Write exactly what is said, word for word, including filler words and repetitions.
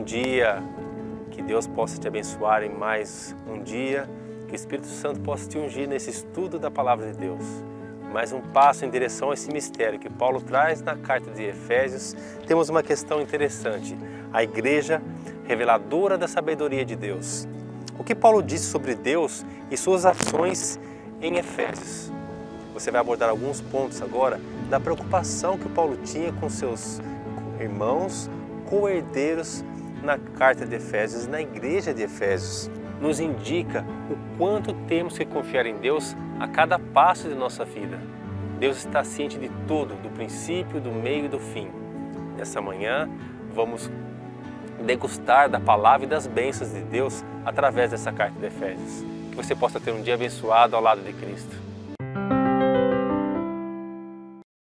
dia, que Deus possa te abençoar em mais um dia, que o Espírito Santo possa te ungir nesse estudo da Palavra de Deus. Mais um passo em direção a esse mistério que Paulo traz na carta de Efésios. Temos uma questão interessante, a igreja reveladora da sabedoria de Deus. O que Paulo disse sobre Deus e suas ações em Efésios? Você vai abordar alguns pontos agora da preocupação que Paulo tinha com seus irmãos, co-herdeiros na carta de Efésios, na igreja de Efésios. Nos indica o quanto temos que confiar em Deus a cada passo de nossa vida. Deus está ciente de tudo, do princípio, do meio e do fim. Nessa manhã, vamos degustar da palavra e das bênçãos de Deus através dessa carta de Efésios. Que você possa ter um dia abençoado ao lado de Cristo.